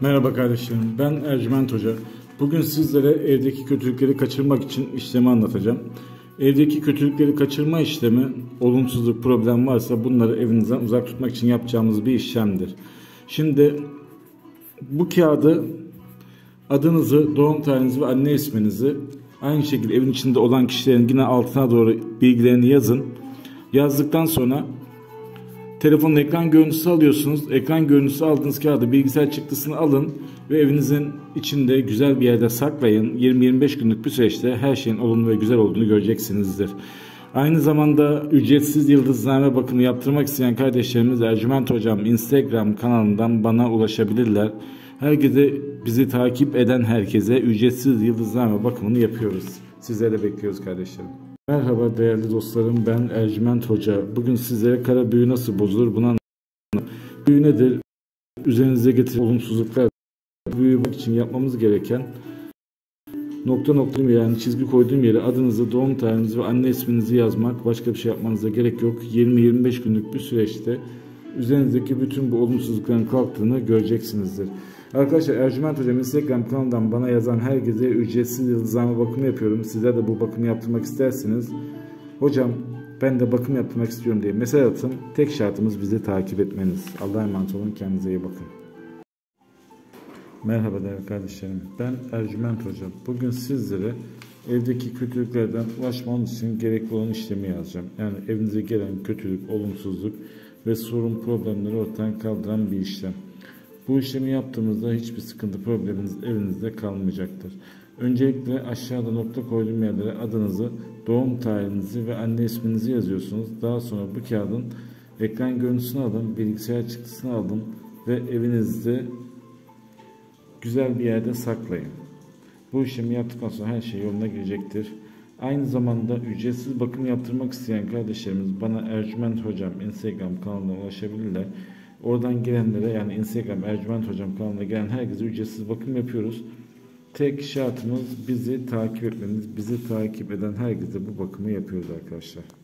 Merhaba kardeşlerim, ben Ercüment Hoca. Bugün sizlere evdeki kötülükleri kaçırmak için işlemi anlatacağım. Evdeki kötülükleri kaçırma işlemi, olumsuzluk, problem varsa bunları evinizden uzak tutmak için yapacağımız bir işlemdir. Şimdi bu kağıdı adınızı, doğum tarihinizi ve anne isminizi aynı şekilde evin içinde olan kişilerin yine altına doğru bilgilerini yazın. Yazdıktan sonra telefonun ekran görüntüsü alıyorsunuz. Ekran görüntüsü aldığınız kağıdı bilgisayar çıktısını alın ve evinizin içinde güzel bir yerde saklayın. 20-25 günlük bir süreçte her şeyin olumlu ve güzel olduğunu göreceksinizdir. Aynı zamanda ücretsiz yıldızname bakımı yaptırmak isteyen kardeşlerimiz Ercüment Hocam Instagram kanalından bana ulaşabilirler. Herkese, bizi takip eden herkese ücretsiz yıldızname bakımını yapıyoruz. Sizleri bekliyoruz kardeşlerim. Merhaba değerli dostlarım, ben Ercüment Hoca. Bugün sizlere kara büyü nasıl bozulur bunu anlatacağım. Büyü nedir? Üzerinize getiren olumsuzluklar. Büyü için yapmamız gereken nokta yani çizgi koyduğum yere adınızı, doğum tarihinizi ve anne isminizi yazmak. Başka bir şey yapmanıza gerek yok. 20-25 günlük bir süreçte üzerinizdeki bütün bu olumsuzlukların kalktığını göreceksinizdir. Arkadaşlar, Ercüment Hocam Instagram kanalından bana yazan herkese ücretsiz yıldızname bakımı yapıyorum. Sizler de bu bakımı yaptırmak isterseniz, hocam ben de bakım yaptırmak istiyorum diye mesaj atın. Tek şartımız bizi takip etmeniz. Allah'a emanet olun, kendinize iyi bakın. Merhaba değerli kardeşlerim, ben Ercüment Hocam. Bugün sizlere evdeki kötülüklerden ulaşmanız için gerekli olan işlemi yazacağım. Yani evinize gelen kötülük, olumsuzluk ve sorun, problemleri ortadan kaldıran bir işlem. Bu işlemi yaptığımızda hiçbir sıkıntı, probleminiz evinizde kalmayacaktır. Öncelikle aşağıda nokta koyduğum yerlere adınızı, doğum tarihinizi ve anne isminizi yazıyorsunuz. Daha sonra bu kağıdın ekran görüntüsünü alın, bilgisayar çıktısını alın ve evinizde güzel bir yerde saklayın. Bu işlemi yaptıktan sonra her şey yoluna girecektir. Aynı zamanda ücretsiz bakım yaptırmak isteyen kardeşlerimiz bana Ercüment Hocam Instagram kanalına ulaşabilirler. Oradan gelenlere, yani Instagram Ercüment Hocam kanalına gelen herkese ücretsiz bakım yapıyoruz. Tek şartımız bizi takip etmeniz. Bizi takip eden herkese bu bakımı yapıyoruz arkadaşlar.